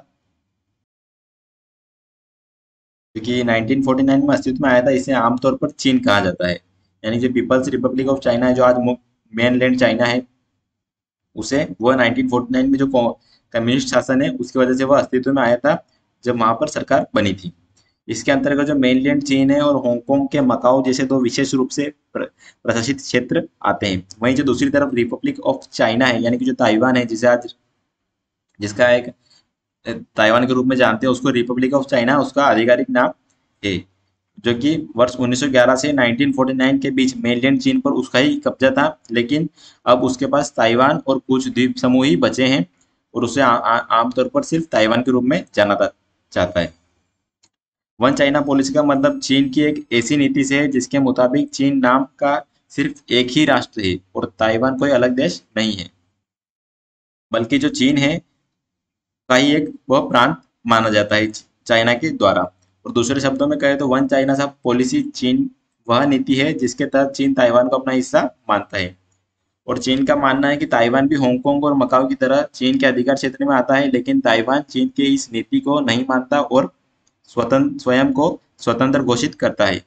क्योंकि नाइनटीन फोर्टी नाइन में अस्तित्व में आया था, इसे आमतौर पर चीन कहा जाता है। यानी जो पीपल्स रिपब्लिक ऑफ चाइना है, जो आज मेन लैंड चाइना है, उसे वह नाइनटीन फोर्टी नाइन में जो कम्युनिस्ट शासन है उसकी वजह से वह अस्तित्व में आया था, जब वहां पर सरकार बनी थी। इसके अंतर्गत जो मेनलैंड चीन है और हांगकांग के मकाओ जैसे दो विशेष रूप से प्र, प्रशासित क्षेत्र आते हैं। वहीं जो दूसरी तरफ रिपब्लिक ऑफ चाइना है, यानी कि जो ताइवान है, जिसे आज जिसका एक अ, ताइवान के रूप में जानते हैं, उसको रिपब्लिक ऑफ चाइना उसका आधिकारिक नाम है, जो कि वर्ष उन्नीस सौ ग्यारह से नाइनटीन फोर्टी नाइन के बीच मेनलैंड चीन पर उसका ही कब्जा था, लेकिन अब उसके पास ताइवान और कुछ द्वीप समूह ही बचे हैं और उसे आ- आ- आमतौर पर सिर्फ ताइवान के रूप में जाना था- जाता है। वन चाइना पॉलिसी का मतलब चीन की एक ऐसी नीति से है जिसके मुताबिक चीन नाम का सिर्फ एक ही राष्ट्र है और ताइवान कोई अलग देश नहीं है, बल्कि जो चीन है का ही एक वह प्रांत माना जाता है चाइना के द्वारा। और दूसरे शब्दों में कहें तो वन चाइना सा पॉलिसी चीन वह नीति है जिसके तहत चीन ताइवान को अपना हिस्सा मानता है। और चीन का मानना है कि ताइवान भी हांगकांग और मकाओ की तरह चीन के अधिकार क्षेत्र में आता है, लेकिन ताइवान चीन के इस नीति को नहीं मानता और स्वतंत्र स्वयं को स्वतंत्र घोषित करता है।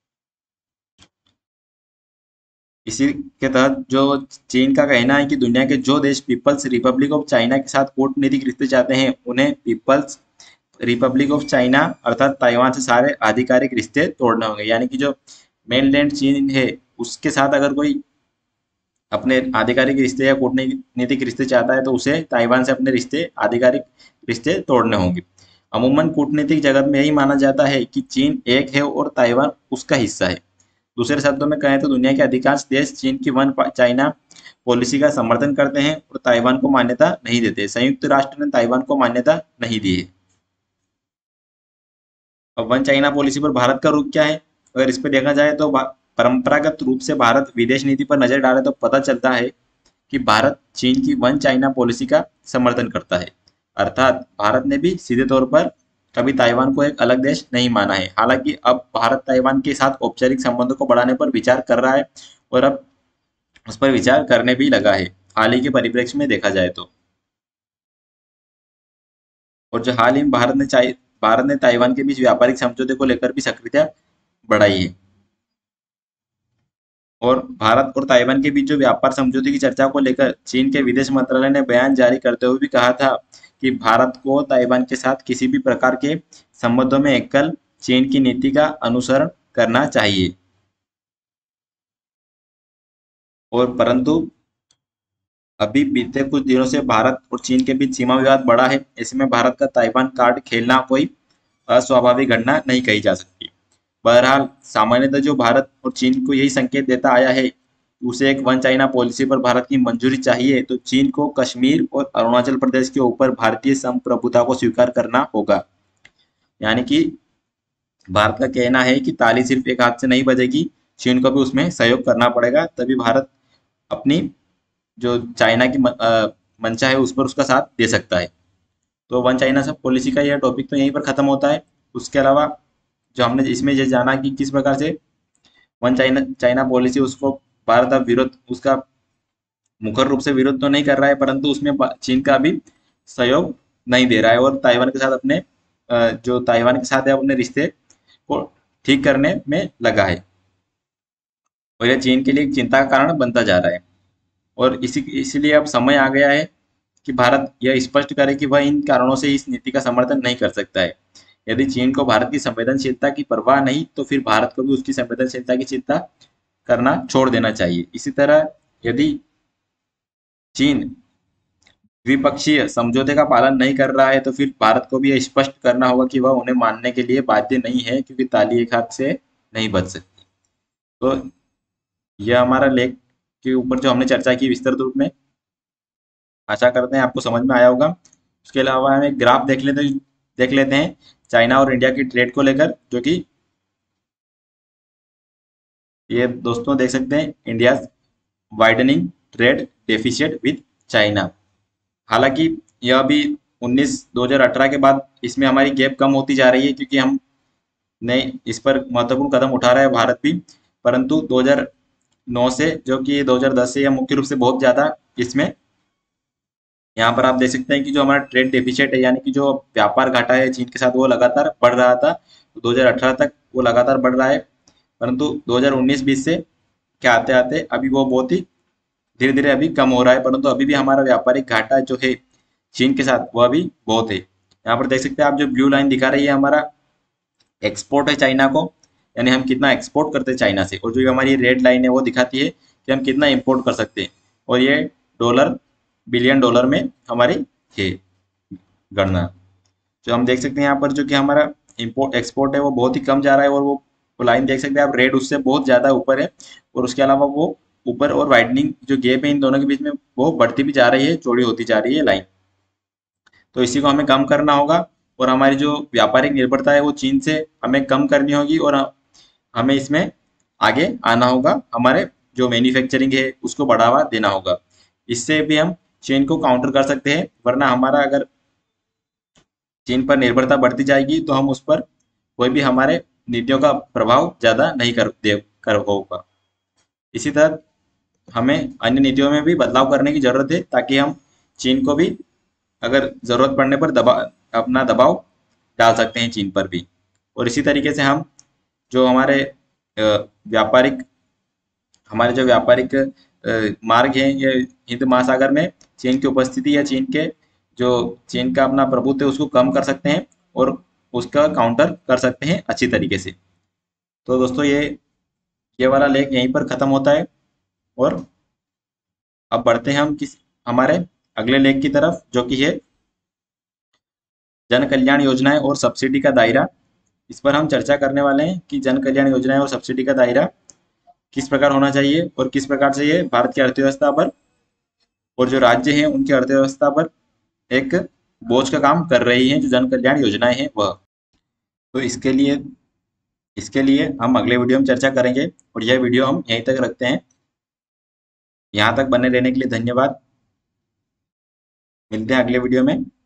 इसी के तहत जो चीन का कहना है कि दुनिया के जो देश पीपल्स रिपब्लिक ऑफ चाइना के साथ कूटनीतिक रिश्ते चाहते हैं, उन्हें पीपल्स रिपब्लिक ऑफ चाइना अर्थात ताइवान से सारे आधिकारिक रिश्ते तोड़ने होंगे। यानी कि जो मेनलैंड चीन है उसके साथ अगर कोई अपने आधिकारिक रिश्ते या कूटनीतिक रिश्ते चाहता है तो उसे ताइवान से अपने रिश्ते आधिकारिक रिश्ते तोड़ने होंगे। अमूमन कूटनीतिक जगत में यही माना जाता है कि चीन एक है और ताइवान उसका हिस्सा है। दूसरे शब्दों में कहें तो दुनिया के अधिकांश देश चीन की वन चाइना पॉलिसी का समर्थन करते हैं और ताइवान को मान्यता नहीं देते। संयुक्त राष्ट्र ने ताइवान को मान्यता नहीं दी है। अब वन चाइना पॉलिसी पर भारत का रुख क्या है, अगर इस पर देखा जाए तो भा- परंपरागत रूप से भारत विदेश नीति पर नजर डाले तो पता चलता है कि भारत चीन की वन चाइना पॉलिसी का समर्थन करता है। अर्थात भारत ने भी सीधे तौर पर कभी ताइवान को एक अलग देश नहीं माना है। हालांकि अब भारत ताइवान के साथ औपचारिक संबंधों को बढ़ाने पर विचार कर रहा है और अब उस पर विचार करने भी लगा है, हाल ही के परिप्रेक्ष्य में देखा जाए तो। और जो हाल ही में भारत ने चाइ भारत ने ताइवान के बीच व्यापारिक समझौते को लेकर भी सक्रियता बढ़ाई है। और भारत और ताइवान के बीच जो व्यापार समझौते की चर्चा को लेकर चीन के विदेश मंत्रालय ने बयान जारी करते हुए भी कहा था कि भारत को ताइवान के साथ किसी भी प्रकार के संबंधों में एकल चीन की नीति का अनुसरण करना चाहिए। और परंतु अभी बीते कुछ दिनों से भारत और चीन के बीच सीमा विवाद बढ़ा है। ऐसे में भारत का ताइवान कार्ड खेलना कोई अस्वाभाविक घटना नहीं कही जा सकती। बहरहाल सामान्यतः जो भारत और चीन को यही संकेत देता आया है, उसे एक वन चाइना पॉलिसी पर भारत की मंजूरी चाहिए तो चीन को कश्मीर और अरुणाचल प्रदेश के ऊपर भारतीय संप्रभुता को स्वीकार करना होगा। यानी कि भारत का कहना है कि ताली सिर्फ एक हाथ से नहीं बजेगी, चीन को भी उसमें सहयोग करना पड़ेगा, तभी भारत अपनी जो चाइना की म- अ, मंशा है उस पर उसका साथ दे सकता है। तो वन चाइना सब पॉलिसी का यह टॉपिक तो यहीं पर खत्म होता है। उसके अलावा जो हमने इसमें ये जाना कि किस प्रकार से वन चाइना चाइना पॉलिसी उसको भारत अब विरोध उसका मुखर रूप से विरोध तो नहीं कर रहा है, परंतु उसमें बा- चीन का भी सहयोग नहीं दे रहा है और ताइवान के साथ अपने अ, जो ताइवान के साथ है अपने रिश्ते को ठीक करने में लगा है। और यह चीन के लिए एक चिंता का कारण बनता जा रहा है। और इसी इसीलिए अब समय आ गया है कि भारत यह स्पष्ट करे कि वह इन कारणों से इस नीति का समर्थन नहीं कर सकता है। यदि चीन को भारत की संवेदनशीलता की परवाह नहीं, तो फिर भारत को भी उसकी संवेदनशीलता की चिंता करना छोड़ देना चाहिए। इसी तरह यदि चीन द्विपक्षीय समझौते का पालन नहीं कर रहा है, तो फिर भारत को भी यह स्पष्ट करना होगा कि वह उन्हें मानने के लिए बाध्य नहीं है, क्योंकि ताली एक हाथ से नहीं बज सकती। तो यह हमारा लेख के ऊपर जो हमने चर्चा की विस्तृत रूप में, आशा करते हैं आपको समझ में आया होगा। उसके अलावा हम एक ग्राफ देख लेते देख लेते हैं चाइना और इंडिया की ट्रेड को लेकर, जो कि ये दोस्तों देख सकते हैं, India widening trade deficit with China. हालांकि यह अभी उन्नीस दो हज़ार अठारह के बाद इसमें हमारी गैप कम होती जा रही है, क्योंकि हम ने इस पर महत्वपूर्ण कदम उठा रहा है भारत भी। परंतु दो हज़ार नौ से जो कि दो हज़ार दस से यह मुख्य रूप से बहुत ज्यादा इसमें यहाँ पर आप देख सकते हैं कि जो हमारा ट्रेड डेफिसिट है, यानी कि जो व्यापार घाटा है चीन के साथ, वो लगातार बढ़ रहा था। तो दो हज़ार अठारह तक वो लगातार बढ़ रहा है, परंतु दो हज़ार उन्नीस बीस से क्या आते आते अभी वो बहुत ही धीरे धीरे अभी कम हो रहा है। परंतु अभी भी हमारा व्यापारिक घाटा जो है चीन के साथ, वह भी बहुत है। यहाँ पर देख सकते हैं आप, जो ब्लू लाइन दिखा रही है हमारा एक्सपोर्ट है चाइना को, यानी हम कितना एक्सपोर्ट करते हैं चाइना से, और जो हमारी रेड लाइन है वो दिखाती है कि हम कितना इंपोर्ट कर सकते हैं। और ये डॉलर बिलियन डॉलर में हमारी है गणना। जो हम देख सकते हैं यहाँ पर, जो कि हमारा इंपोर्ट एक्सपोर्ट है वो बहुत ही कम जा रहा है, और वो लाइन देख सकते हैं आप, रेड उससे बहुत ज्यादा ऊपर है। और उसके अलावा वो ऊपर और वाइडनिंग जो गैप है इन दोनों के बीच में, वो बढ़ती भी जा रही है, चौड़ी होती जा रही है लाइन। तो इसी को हमें कम करना होगा, और हमारी जो व्यापारिक निर्भरता है वो चीन से हमें कम करनी होगी, और हमें इसमें आगे आना होगा। हमारे जो मैन्युफैक्चरिंग है उसको बढ़ावा देना होगा। इससे भी हम चीन को काउंटर कर सकते हैं, वरना हमारा अगर चीन पर निर्भरता बढ़ती जाएगी तो हम उस पर कोई भी हमारे नीतियों का प्रभाव ज्यादा नहीं कर दे कर होगा। इसी तरह हमें अन्य नीतियों में भी बदलाव करने की जरूरत है, ताकि हम चीन को भी अगर जरूरत पड़ने पर दबाव अपना दबाव डाल सकते हैं चीन पर भी। और इसी तरीके से हम जो हमारे अ, व्यापारिक हमारे जो व्यापारिक अ, मार्ग हैं, ये हिंद महासागर में चीन की उपस्थिति या चीन के जो चीन का अपना प्रभुत्व है उसको कम कर सकते हैं, और उसका काउंटर कर सकते हैं अच्छी तरीके से। तो दोस्तों ये ये वाला लेख यहीं पर खत्म होता है, और अब बढ़ते हैं हम किस हमारे अगले लेख की तरफ, जो कि है जन कल्याण योजनाएं और सब्सिडी का दायरा। इस पर हम चर्चा करने वाले हैं कि जन कल्याण योजनाएं और सब्सिडी का दायरा किस प्रकार होना चाहिए, और किस प्रकार से ये भारत की अर्थव्यवस्था पर और जो राज्य हैं उनकी अर्थव्यवस्था पर एक बोझ का काम कर रही हैं, जो जन कल्याण योजनाएं हैं वह। तो इसके लिए इसके लिए हम अगले वीडियो में चर्चा करेंगे, और यह वीडियो हम यहीं तक रखते हैं। यहाँ तक बने रहने के लिए धन्यवाद। मिलते हैं अगले वीडियो में।